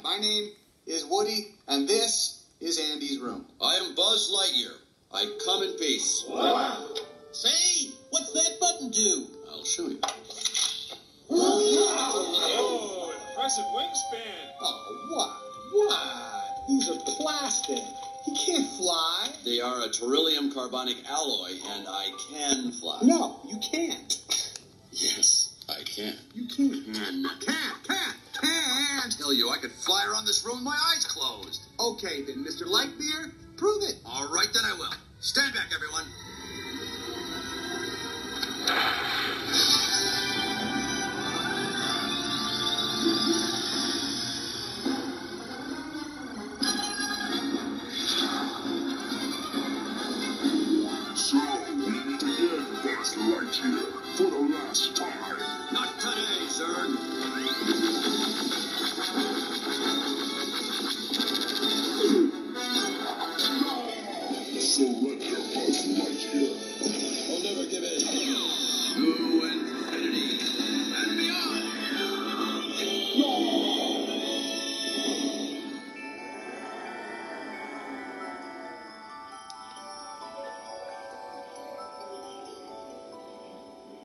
My name is Woody, and this is Andy's room. I am Buzz Lightyear. I come in peace. Wow. Say, what's that button do? I'll show you. Oh, impressive wingspan. Oh, what? These are plastic. He can't fly. They are a beryllium carbonic alloy, and I can fly. No, you can't. Yes, I can. You can't. Can't tell you I could fly around this room with my eyes closed. Okay, then, Mr. Lightbeer, prove it. All right, then I will. Stand back, everyone. So, we meet again, Buzz Lightyear, for the last time. Not today, sir.